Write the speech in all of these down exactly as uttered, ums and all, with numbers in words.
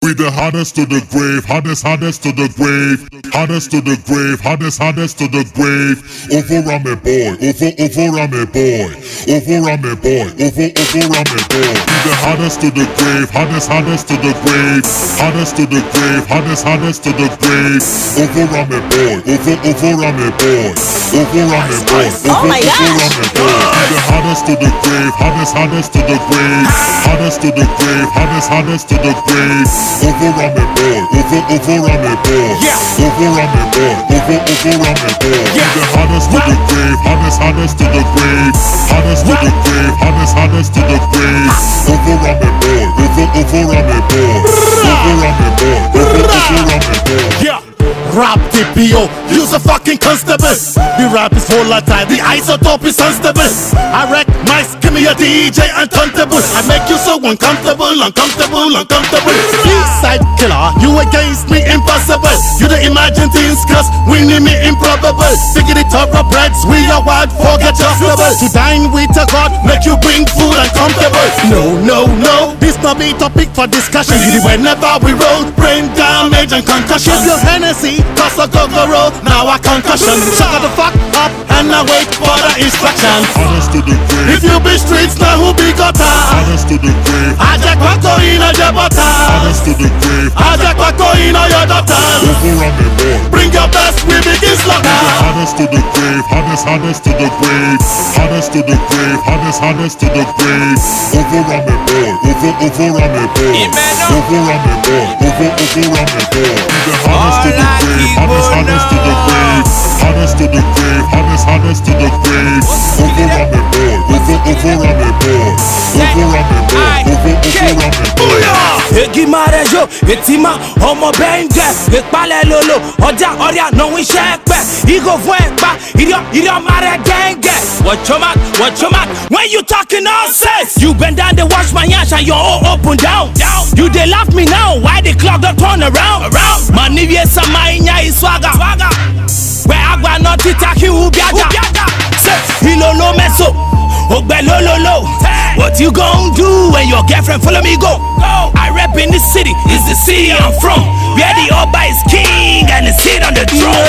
We the hottest to the grave, hottest, hottest to the grave, hottest to the grave, hottest, hottest to the grave. Over on me boy, over, over on me boy, over on me boy, over, over on me boy. We the hottest to the grave, hottest, hottest to the grave, hottest to the grave, hottest, hottest to the grave. Over on me boy, over, over on me boy, over on me boy, over, over on me boy. We the hottest to the grave, hottest, hottest to the grave, hottest to the grave, hottest, hottest to the grave. Over on me boy, over, over on me boy, yeah. Over on me boy, over, over on me boy. Yeah. The hottest to the grave, hottest, hottest to the grave, hottest to the grave, hottest, hottest to the grave. Over on me boy, over, over on me boy, over on me boy, over, over on me boy. Yeah. Rap T P O, use a fucking constable. The rap is volatile, the isotope is unstable. I wreck mice, give me a D J and turntable. I make you so uncomfortable, uncomfortable, uncomfortable. Eastside killer, you against me, impossible. You the imagine things, cause winning me improbable. Figure the thoroughbreds, we are wild, forget your trouble. To dine with a god, make you bring food and comfortable. No, no, no, this not be topic for discussion. Whenever we roll, brain damage and concussion. Give your Hennessy, cause I go go roll, now I concussion. Shut the fuck up and I wait for the instructions. Hottest to the grave. If you be streets, now who be gutter? Hottest to the grave. Aja kwako ina jabata. Hottest to the grave. Aja kwako ina your daughter. Over on me boy. Bring your best, we begin slaughter. Hottest to the grave, hottest, hottest to the grave, hottest to the grave, hottest, hottest to the grave. Over on me boy, over, over on me boy, over on me boy, over, over on me boy. The hottest to the grave, hottest, hottest to the grave, hottest to the grave, hottest, hottest to the grave. Over on me boy, over, over on me boy, over on me boy, over, over on me boy. Egi marejo, etima, homo benge, ekpale lolo, oja oria no we shepe, igo vuepa, idio idio mare genge. Watch your mouth, watch your mouth. When you talking nonsense, you bend down to wash my ass and you're all up and down, down. You they laugh me now, why the clock don't turn around, around? Manivye samainya iswaga, swaga. Where agwa no tita ki ubiaja, say ilolo meso, ogbe lolo lo. What you gon' do when your girlfriend follow me go? I rap in the city, it's the city I'm from, where the Oba is king and the sit on the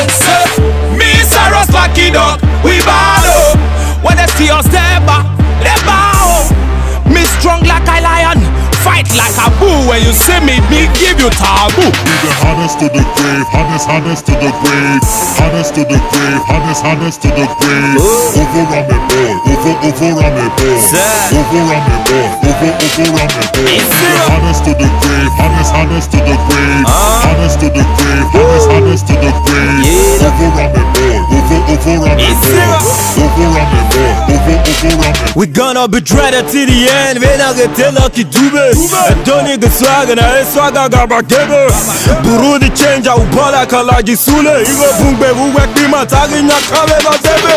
throne. Me Sarah's lucky dog, we battle. When they see us there, they bow. Me strong like a lion, fight like a bull. When you see me, me give you taboo. We the hottest to the grave, hottest, hottest to the grave, hottest to the grave, hottest, hottest to the grave. Over on me boy, over, over on me boy, over on me boy, over, over on me boy. The hottest to the grave, hottest, hottest to the grave, hottest to the grave, hottest, hottest to the grave. Over on me boy, over, over on me boy, over on me boy, over, over on me boy. We gonna be dreaded to the end. We not get tell lucky dube. Don't need the swag and I swagger gaba gebe. Buru the change I ubola kalaji sule. You go boom be we work be my tagi na kame na tebe.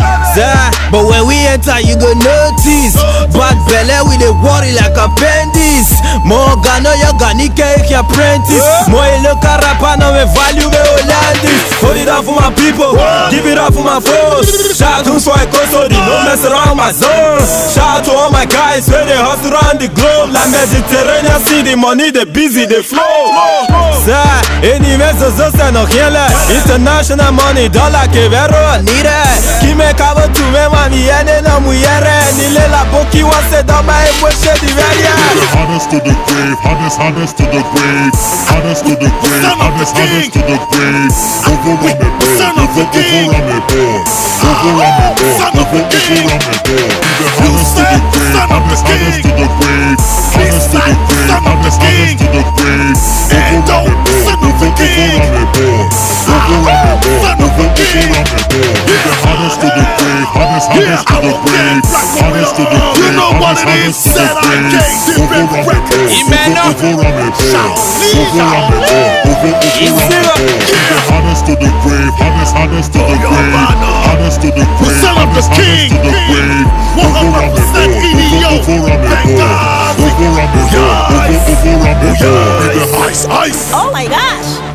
But when we enter you go notice. Bad belly with the worry like appendix. More gano ya gani cake apprentice. More look at rapa no me value me Hollandis. Hold it up for my people, give it up for my foes. Shout out for a custody, no mess around my zone. Shout out to all my guys where they hustle around the globe. Like Mediterranean see the money, they busy, they flow. Sir, any message no kiele. International money, dollar kevero nire. Kime kabo tu me mami ene no muyere. Nile la boki wase doma e mweshe di veria. The hottest to the grave, hottest, hottest to the grave, hottest to the grave, hottest, hottest to the grave. Over on me boy, over, over on me boy, over on me boy, over, over on me boy. The hottest to the grave, hottest, hottest to the grave, hottest to the grave, hottest, hottest to the grave. Over on me boy, over, over on me boy, over on me boy, over, over on me boy. The hottest to the grave, hottest, hottest to the grave, hottest to the grave, hottest, hottest to the grave. Over on me boy, over, over on me boy, over on me boy, over, over on me boy. The hottest to the grave, hottest, hottest to the grave, hottest to the grave, hottest, hottest to the grave. Over on me boy, over, over on me boy, over on me boy, over, over on me boy. Ice, ice. Oh my gosh.